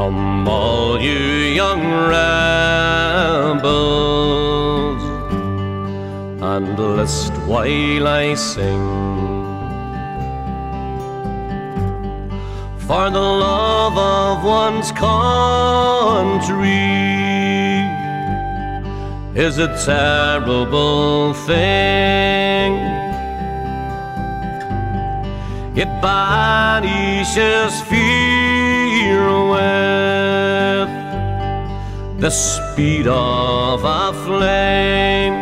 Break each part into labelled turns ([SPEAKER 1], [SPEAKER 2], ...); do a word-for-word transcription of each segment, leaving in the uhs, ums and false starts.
[SPEAKER 1] Come all you young rebels, and list while I sing. For the love of one's country is a terrible thing. It banishes fear with the speed of a flame,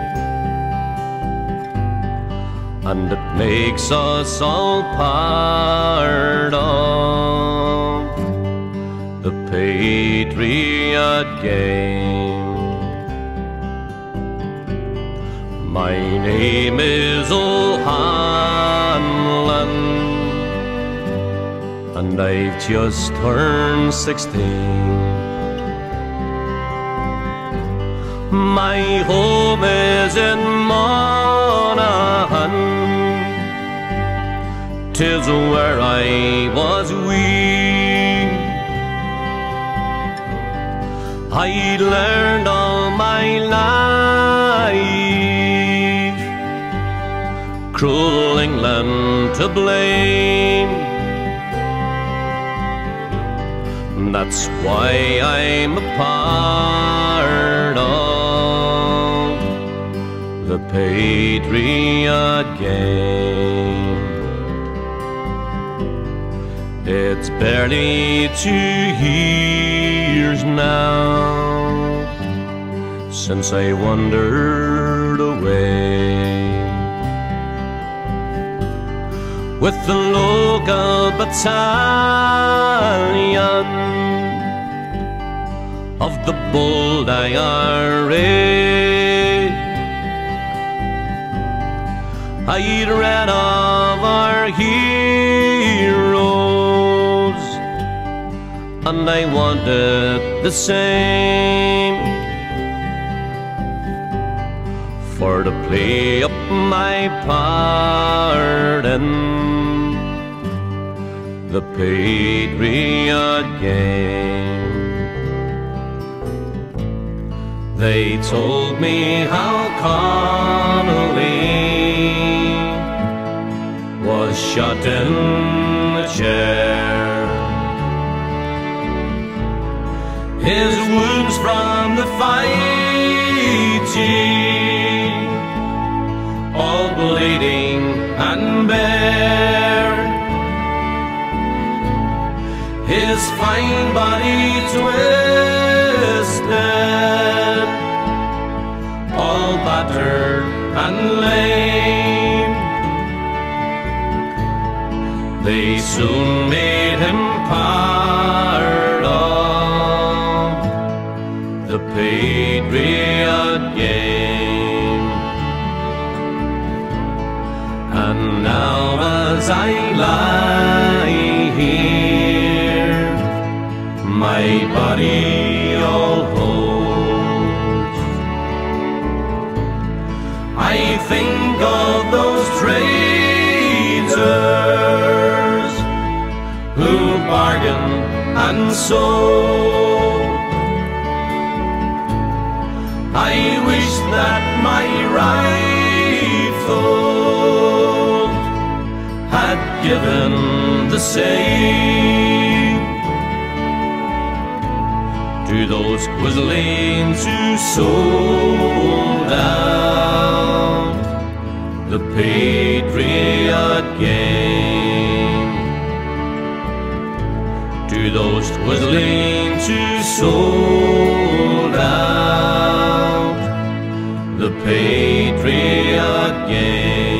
[SPEAKER 1] and it makes us all part of the Patriot Game. My name is O'Hanlon, and I've just turned sixteen. My home is in Monaghan, 'tis where I was wee. I learned all my life cruel England to blame. That's why I'm a part of the Patriot Game. It's barely two years now since I wandered away with the local battalion of the bold I R A. I'd read of our heroes, and I wanted the same, for to play up my part in the Patriot Game. They told me how Connolly was shot in the chair, his wounds from the fighting all bleeding and bare, his fine body twisted, all battered and lame. They soon made him part of the Patriot Game. And now as I lie here, my body all holds, I think of those traitors who bargained and sold. I wish that my rifle had given the same to those quislings who sold out the Patriot Game. To those quislings who sold out the Patriot Game.